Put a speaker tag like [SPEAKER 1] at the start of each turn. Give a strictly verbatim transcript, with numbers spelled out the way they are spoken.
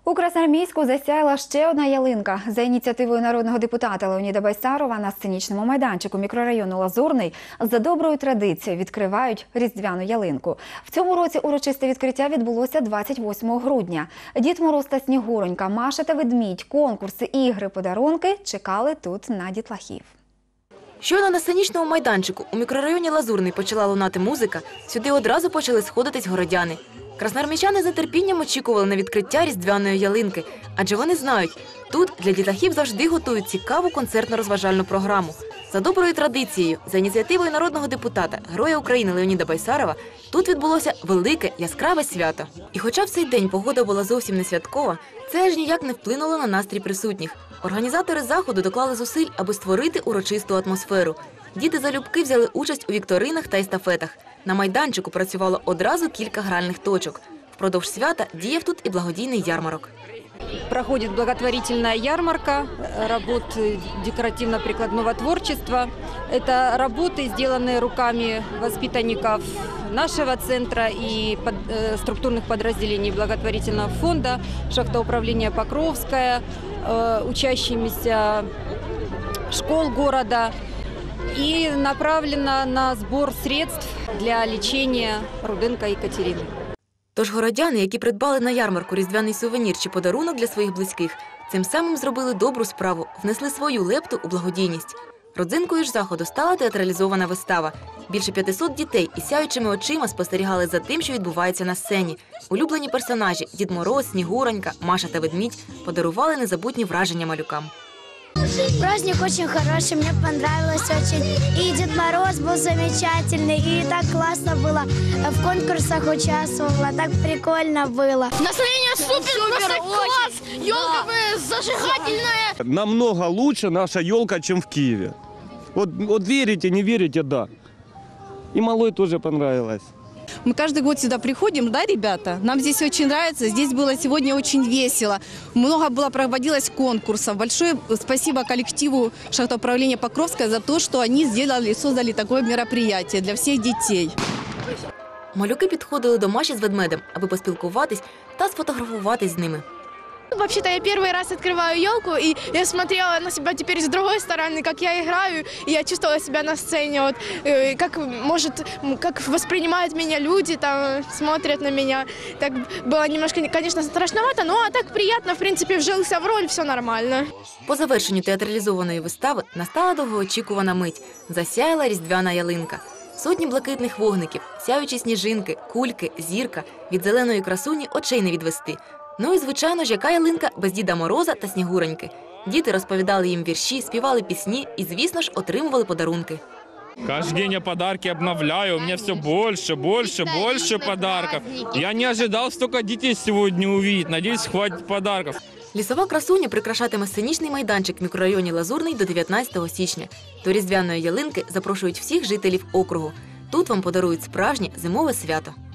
[SPEAKER 1] У Красноармійську засяяла ще одна ялинка. За ініціативою народного депутата Леоніда Байсарова на сценічному майданчику мікрорайону Лазурний за доброю традицією відкривають різдвяну ялинку. В цьому році урочисте відкриття відбулося двадцять восьмого грудня. Дід Мороз та Снігуронька, Маша та Ведмідь, конкурси, ігри, подарунки чекали тут на дітлахів.
[SPEAKER 2] Щойно на сценічному майданчику у мікрорайоні Лазурний почала лунати музика, сюди одразу почали сходитись городяни. Красноармійчани з нетерпінням очікували на відкриття різдвяної ялинки, адже вони знають, тут для дітлахів завжди готують цікаву концертно-розважальну програму. За доброю традицією, за ініціативою народного депутата, Героя України Леоніда Байсарова, тут відбулося велике, яскраве свято. І хоча в цей день погода була зовсім не святкова, це аж ніяк не вплинуло на настрій присутніх. Організатори заходу доклали зусиль, аби створити урочисту атмосферу. Діти залюбки взяли участь у вікторинах та естафетах. На майданчику працювало одразу кілька гральних точок. Впродовж свята діяв тут і благодійний ярмарок.
[SPEAKER 3] Проходит благотворительная ярмарка работ декоративно-прикладного творчества. Это работы, сделанные руками воспитанников нашего центра и под, э, структурных подразделений благотворительного фонда, шахтоуправления Покровская, э, учащимися школ города. И направлено на сбор средств для лечения Руденко Екатерины.
[SPEAKER 2] Тож городяни, які придбали на ярмарку різдвяний сувенір чи подарунок для своїх близьких, цим самим зробили добру справу, внесли свою лепту у благодійність. Родзинкою ж заходу стала театралізована вистава. Більше п'ятисот дітей із сяючими очима спостерігали за тим, що відбувається на сцені. Улюблені персонажі – Дід Мороз, Снігуронька, Маша та Ведмідь – подарували незабутні враження малюкам.
[SPEAKER 4] Праздник очень хороший, мне понравилось очень. И Дед Мороз был замечательный, и так классно было. В конкурсах участвовала, так прикольно было.
[SPEAKER 5] Настроение супер, супер класс, елка да. Зажигательная.
[SPEAKER 6] Намного лучше наша елка, чем в Киеве. Вот, вот верите, не верите, да. И малой тоже понравилось.
[SPEAKER 7] Мы каждый год сюда приходим, да, ребята? Нам здесь очень нравится. Здесь было сегодня очень весело. Много было проводилось конкурсов. Большое спасибо коллективу шахтоуправления Покровская за то, что они сделали, создали такое мероприятие для всех детей.
[SPEAKER 2] Малюки підходили до Маші з ведмедем, аби поспілкуватись та сфотографуватись з ними.
[SPEAKER 5] Вообще-то я первый раз открываю елку, и я смотрела на себя теперь с другой стороны, как я играю, и я чувствовала себя на сцене, вот, как, может, как воспринимают меня люди, там, смотрят на меня. Так было немножко, конечно, страшновато, но а так приятно, в принципе, вжился в роль, все нормально.
[SPEAKER 2] По завершенню театралізованої вистави настала довгоочікувана мить. Засяяла різдвяна ялинка. Сотні блакитних вогників, сяючі сніжинки, кульки, зірка. Від зеленої красуні очей не відвести. Ну і, звичайно ж, яка ялинка без Діда Мороза та Снігуроньки. Діти розповідали їм вірші, співали пісні і, звісно ж, отримували подарунки.
[SPEAKER 8] Каждый день я подарки обновляю, у меня все больше, больше, больше подарков. Я не ожидал столько детей сегодня увидеть, надеюсь, хватит подарков.
[SPEAKER 2] Лісова красуня прикрашатиме сценічний майданчик в мікрорайоні Лазурний до дев'ятнадцятого січня. До різдвяної ялинки запрошують всіх жителів округу. Тут вам подарують справжнє зимове свято.